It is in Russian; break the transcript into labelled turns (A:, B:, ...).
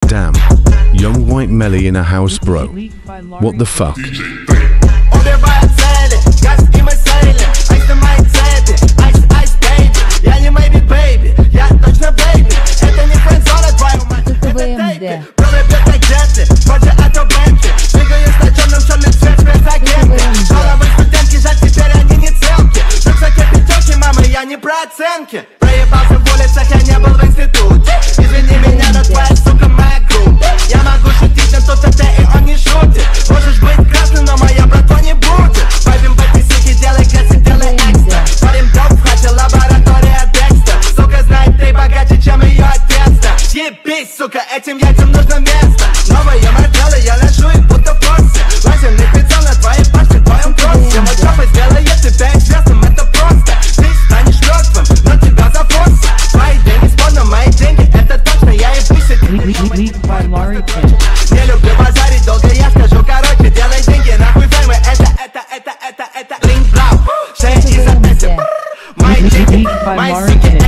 A: Damn, young white Melly in a house, bro. What the fuck?
B: Убивает цели, газ и мы сейли. Айс на моей цепи, айс, айс, бейби. Я не maybe, baby, я точно бейби. Это не френдзона, твою мать, это тейпи. Брови бьет как джеты, позже это Бентли. Двигаюсь на темном, черный цвет, спецагенты. Головы студентки, жаль, теперь они не целки. Высокие пятерки, мамы, я не про оценки. Проебался в улицах, я не был в институте. Извини меня, но твоя сука моя группа. Я могу шутить, но тут это и он не шутит. Можешь быть красным, но моя братва не будет. Вайбим в эти сики, делай кэсси, делай экстра. Парим доп, в хате лаборатория Декстер. Сука знает, ты богаче, чем ее отец-то. Съебись, сука, этим яйцам нужно место. Новые модели я ношу их будто в курсе. Лазерный прицел на твоей пашке, в твоем кроссе. Мой жоп сделает тебя известным, это просто. Ты станешь мертвым, но тебя зафорсят. Твои деньги спорно, мои деньги, это точно. Я и пусть это не люблю базарить, долго я скажу, короче. Делай деньги, нахуй феймы, это Линк Блау, шея из-за Мои деньги, мои сики.